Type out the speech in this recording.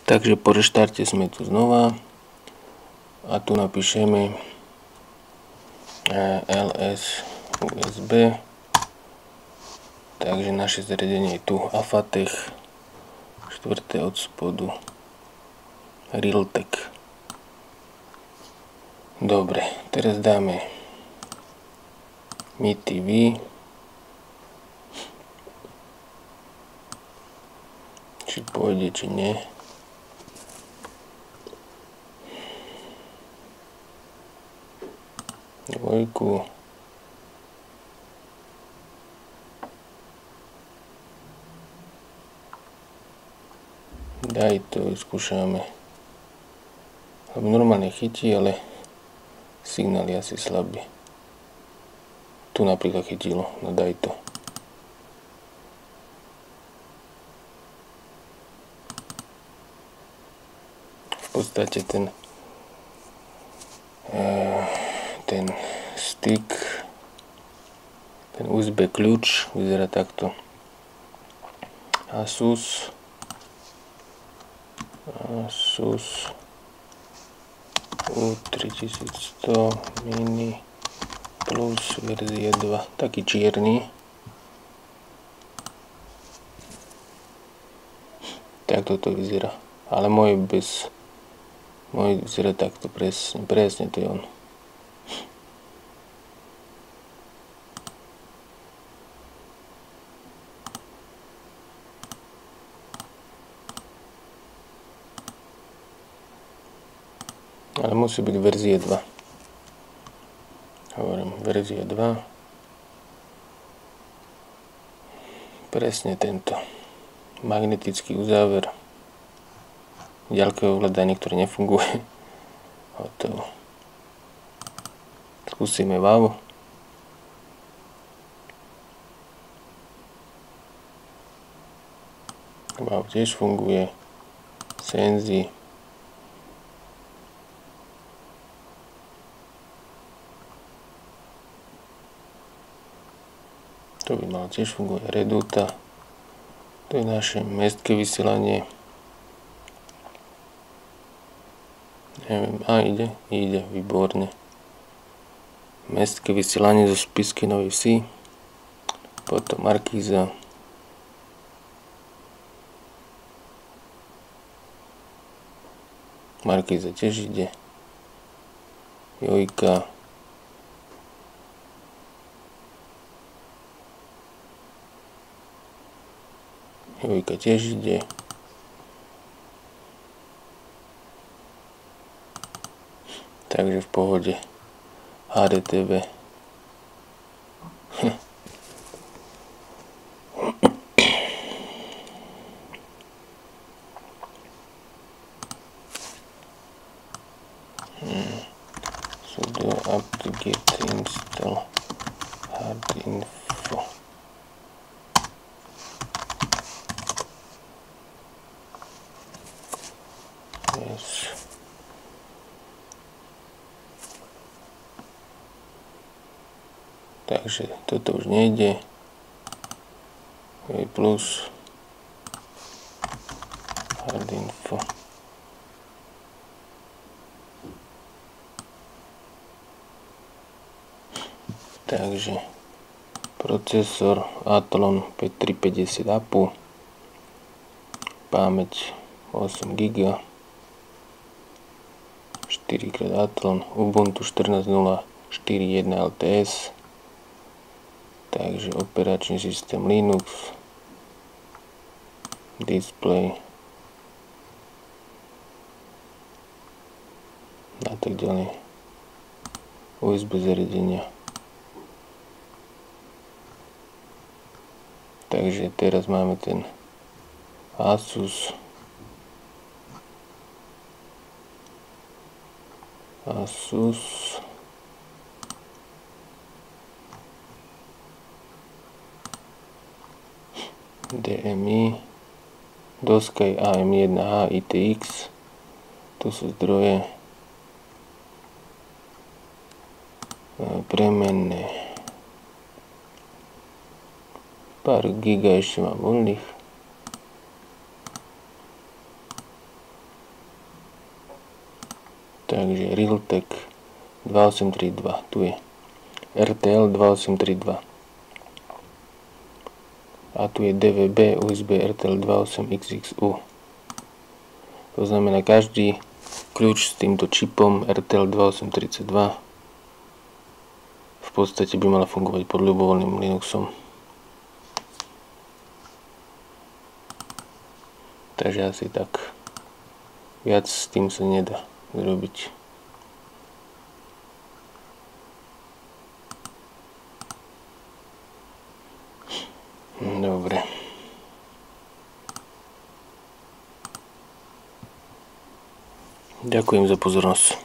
Takže po reštarte sme tu znova a tu napíšeme ls usb, takže naše zariadenie je tu Afatech, štvrté od spodu, Realtek. Dobre, teraz dáme Mi TV, či pôjde, či nie. Dvojku. Daj to, vyskúšame. Lebo normálne chytí, ale signál je asi slabý. Tu napríklad chytilo, no daj to. V podstate ten stick, ten USB kľúč vyzerá takto. Asus U3100 mini plus verzie 2, taký čierny. Takto to vyzerá, ale môj vyzerá takto, presne to je on. Ale musí byť verzie 2. Hovorím, verzia 2. Presne tento. Magnetický uzáver. Ďalké ovládanie, ktoré nefunguje. Hotovo. Skúsime wow. Wow tiež funguje. Senzi. To by malo tiež fungovať. Reduta. To je naše mestské vysielanie. Neviem, ide, výborne. Mestské vysielanie zo Spišskej Novej Vsi. Potom Markíza. Markíza tiež ide. Jojka. Jojka tiež ide. Takže v pohode. HDTV. Sudo apt-get install hardinfo. Yes. Takže toto už nejde. Plus hardinfo. Takže procesor Athlon P350 APU, pamäť 8 GB, 4x Athlon, Ubuntu 14.0.4.1 LTS, takže operačný systém Linux, display a tak ďalej, USB zariadenia. Takže teraz máme ten Asus DMI, doska je AM1H ITX, tu sú zdroje premenné. Pár giga ešte mám voľných. Takže Realtek 2832, tu je RTL 2832 a tu je DVB USB RTL 28XXU. To znamená, každý kľúč s týmto čipom RTL 2832 v podstate by mala fungovať pod ľubovoľným Linuxom. Takže asi tak. Viac s tým sa nedá zrobiť. Dobre. Ďakujem za pozornosť.